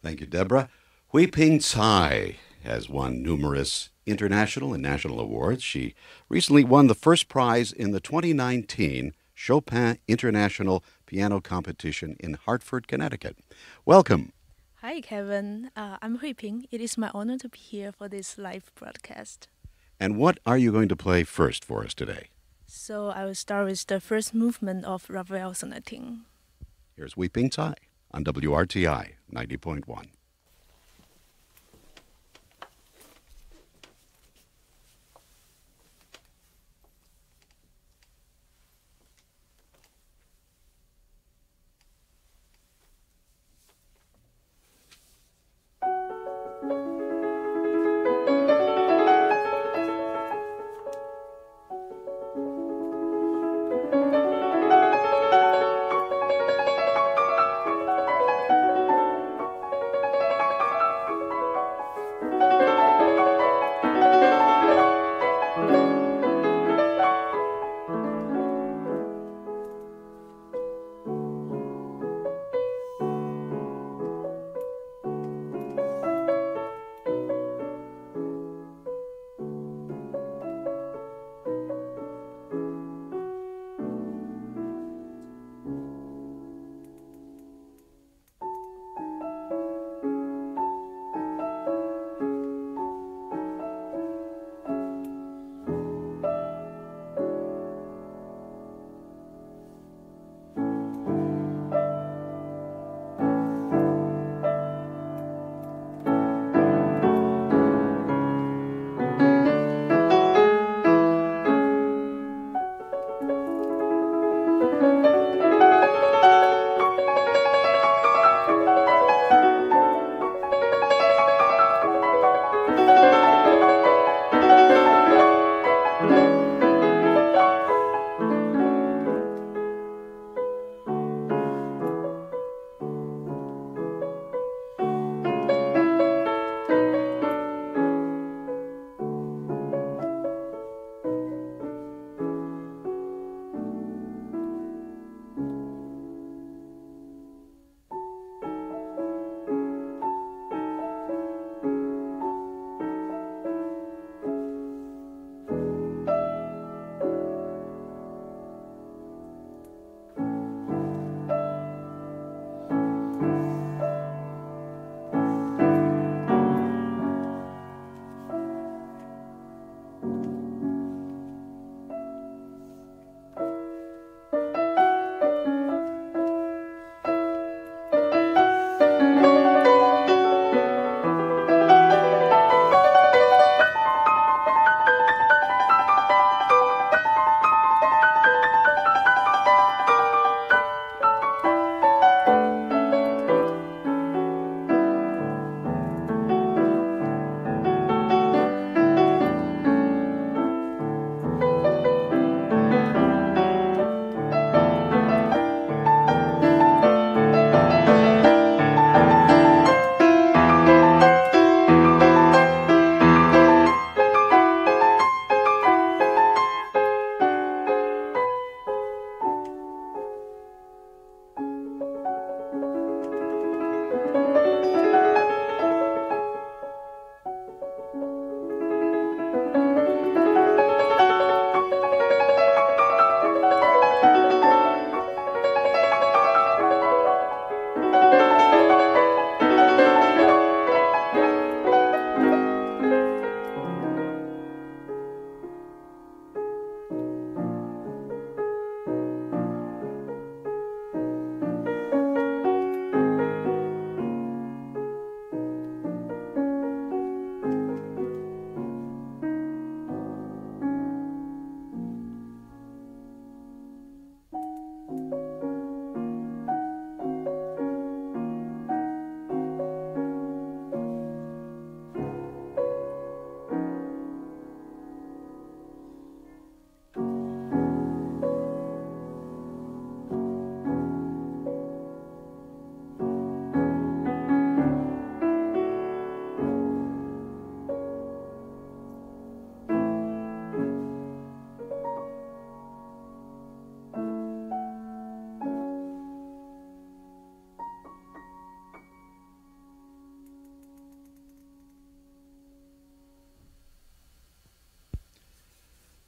Thank you, Deborah. Huiping Cai has won numerous international and national awards. She recently won the first prize in the 2019 Chopin International Piano Competition in Hartford, Connecticut. Welcome. Hi, Kevin. I'm Huiping. It is my honor to be here for this live broadcast. And what are you going to play first for us today? So I will start with the first movement of Ravel Sonatine. Here's Huiping Cai on WRTI 90.1.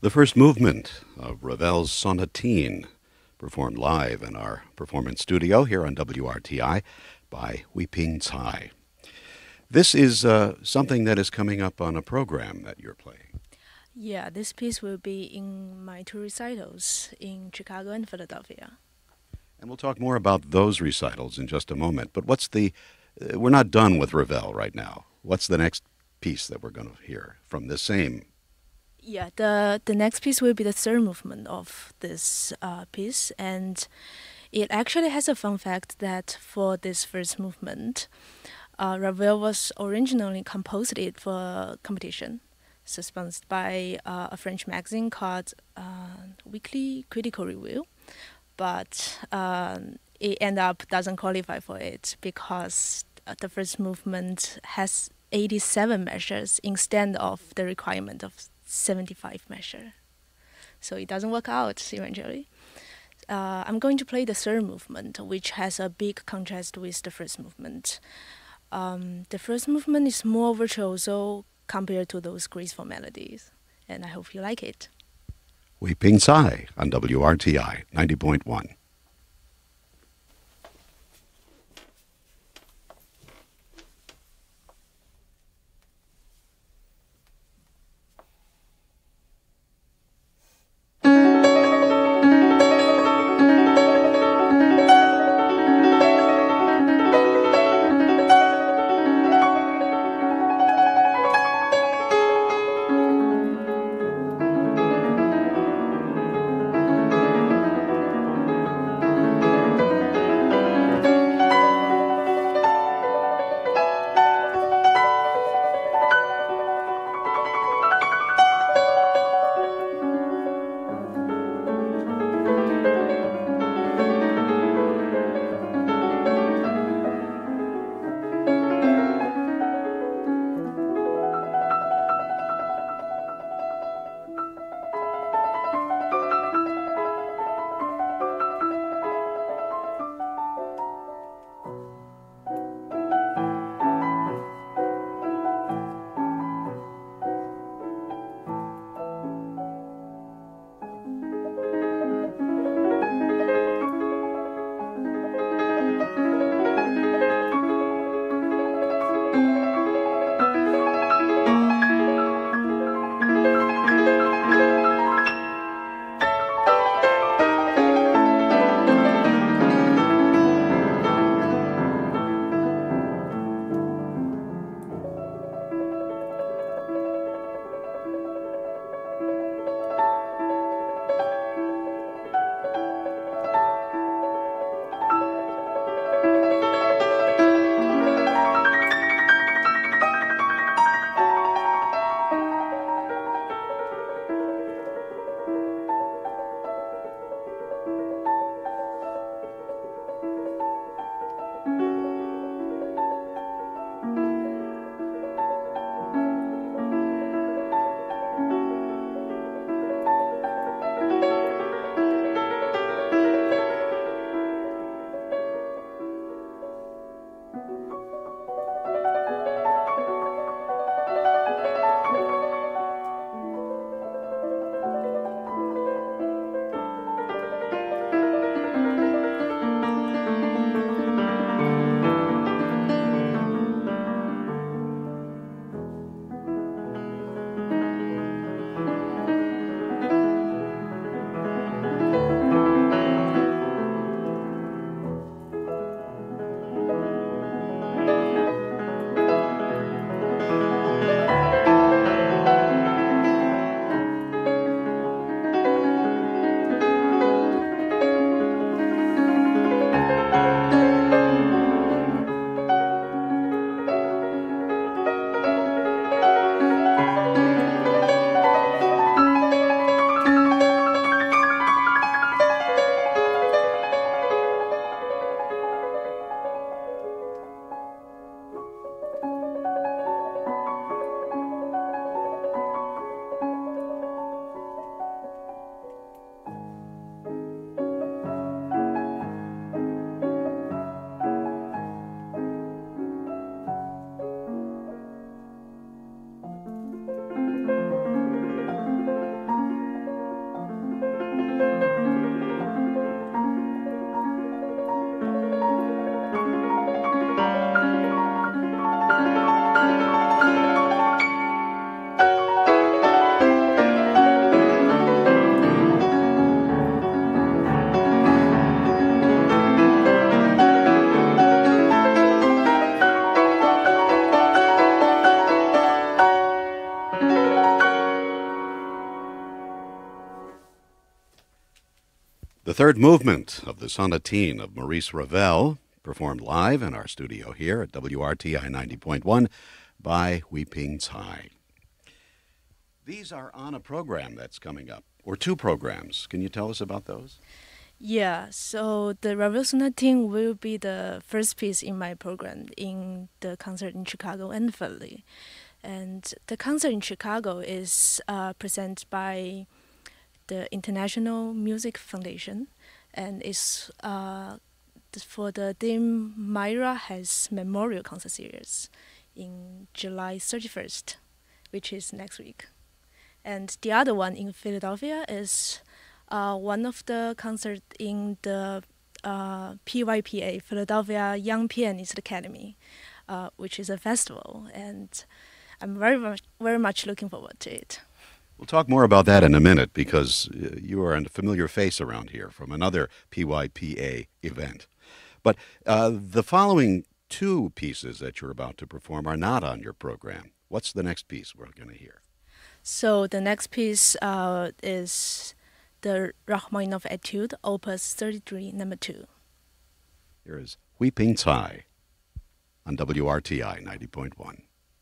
The first movement of Ravel's Sonatine, performed live in our performance studio here on WRTI by Huiping Cai. This is something that is coming up on a program that you're playing. Yeah, this piece will be in my two recitals in Chicago and Philadelphia. And we'll talk more about those recitals in just a moment. But we're not done with Ravel right now. What's the next piece that we're going to hear from the same? Yeah, the next piece will be the third movement of this piece, and it actually has a fun fact that for this first movement, Ravel was originally composed it for a competition, sponsored by a French magazine called Weekly Critical Review, but it ended up doesn't qualify for it because the first movement has 87 measures instead of the requirement of 75 measure. So it doesn't work out eventually. I'm going to play the third movement, which has a big contrast with the first movement. The first movement is more virtuoso compared to those graceful melodies, and I hope you like it. Huiping Cai on WRTI 90.1. The third movement of the Sonatine of Maurice Ravel, performed live in our studio here at WRTI 90.1 by Huiping Cai. These are on a program that's coming up, or two programs. Can you tell us about those? Yeah, so the Ravel Sonatine will be the first piece in my program in the concert in Chicago and Philly. And the concert in Chicago is presented by the International Music Foundation, and is for the theme Myra has Memorial Concert Series in July 31st, which is next week. And the other one in Philadelphia is one of the concerts in the PYPA, Philadelphia Young Pianist Academy, which is a festival, and I'm very much looking forward to it. We'll talk more about that in a minute because you are a familiar face around here from another PYPA event. But the following two pieces that you're about to perform are not on your program. What's the next piece we're going to hear? So the next piece is the Rachmaninoff Etude, Opus 33, number 2. Here is Huiping Cai on WRTI 90.1.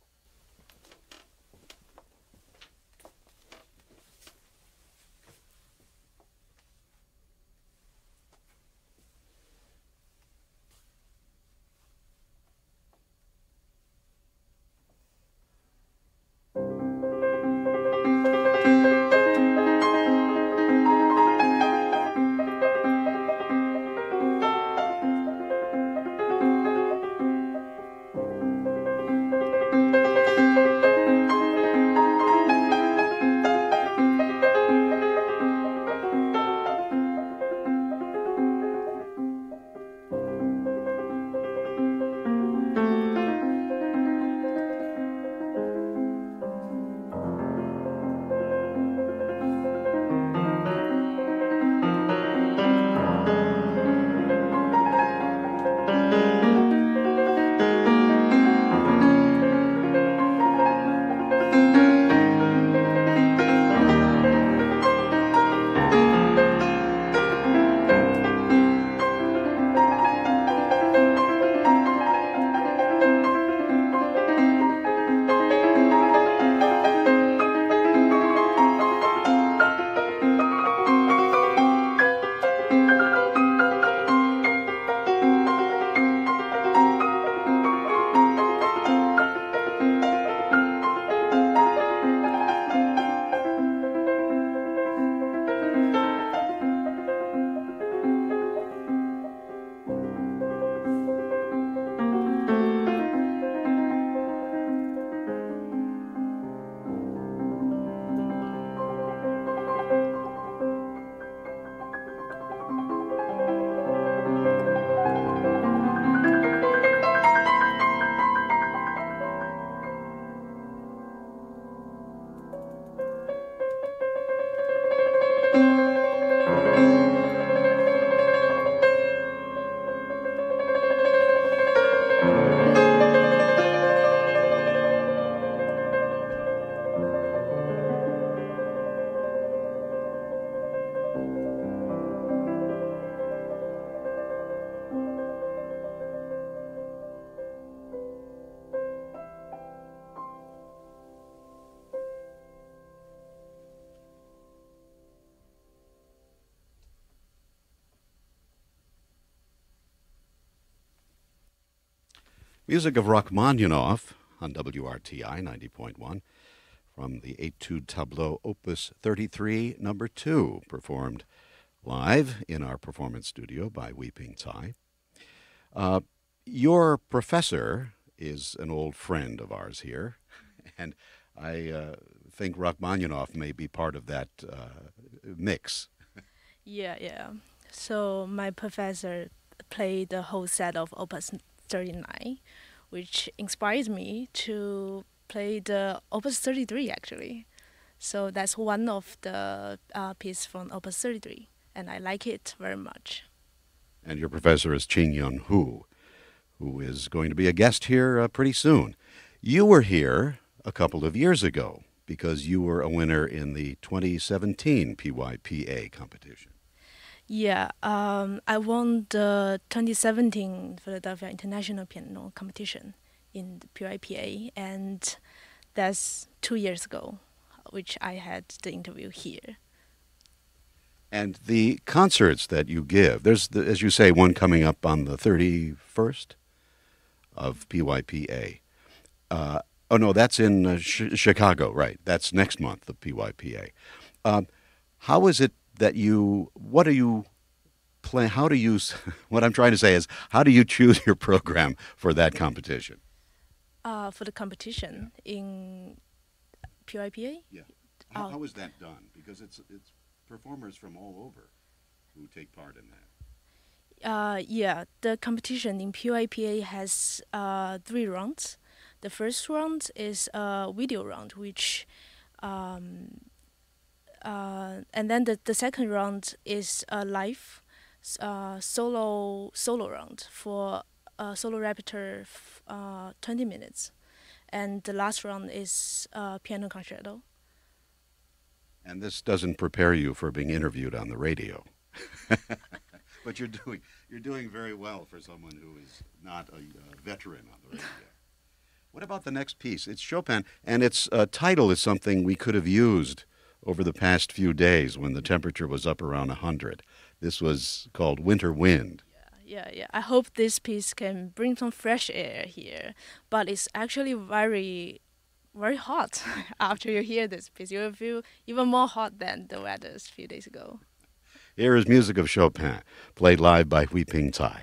Music of Rachmaninoff on WRTI 90.1 from the Etude-Tableaux Opus 33, number 2, performed live in our performance studio by Huiping Cai. Your professor is an old friend of ours here, and I think Rachmaninoff may be part of that mix. Yeah. So my professor played the whole set of Opus 39, which inspired me to play the Opus 33 actually. So that's one of the pieces from Opus 33, and I like it very much. And your professor is Ching-Yun Hu, who is going to be a guest here pretty soon. You were here a couple of years ago because you were a winner in the 2017 PYPA competition. Yeah, I won the 2017 Philadelphia International Piano Competition in the PYPA, and that's 2 years ago, which I had the interview here. And the concerts that you give, there's, as you say, one coming up on the 31st of PYPA. Uh, oh, no, that's in Chicago, right? That's next month, the PYPA. Um, how is it that what do you plan, how do you, what I'm trying to say is, how do you choose your program for that competition? For the competition in PYPA? Yeah. Oh, How is that done? Because it's performers from all over who take part in that. yeah, the competition in PYPA has 3 rounds. The first round is a video round, which um, and then the second round is a live solo round for a solo repertoire 20 minutes, and the last round is piano concerto. And this doesn't prepare you for being interviewed on the radio. But you're doing very well for someone who is not a veteran on the radio. What about the next piece? It's Chopin, and its title is something we could have used over the past few days when the temperature was up around 100. This was called Winter Wind. Yeah. I hope this piece can bring some fresh air here, but it's actually very hot. After you hear this piece, you will feel even more hot than the weather a few days ago. Here is music of Chopin, played live by Huiping Cai.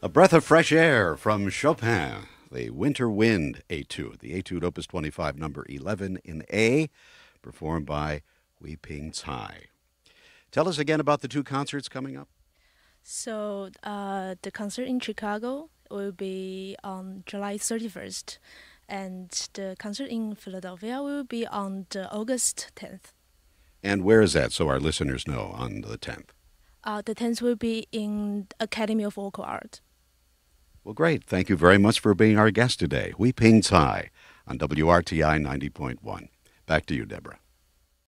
breath of fresh air from Chopin, the Winter Wind Etude, the Etude Opus 25, number 11 in A, performed by Huiping Cai. Tell us again about the two concerts coming up. So the concert in Chicago will be on July 31st, and the concert in Philadelphia will be on August 10th. And where is that, so our listeners know, on the 10th? The 10th will be in Academy of Vocal Art. Well, great. Thank you very much for being our guest today. Huiping Cai on WRTI 90.1. Back to you, Deborah.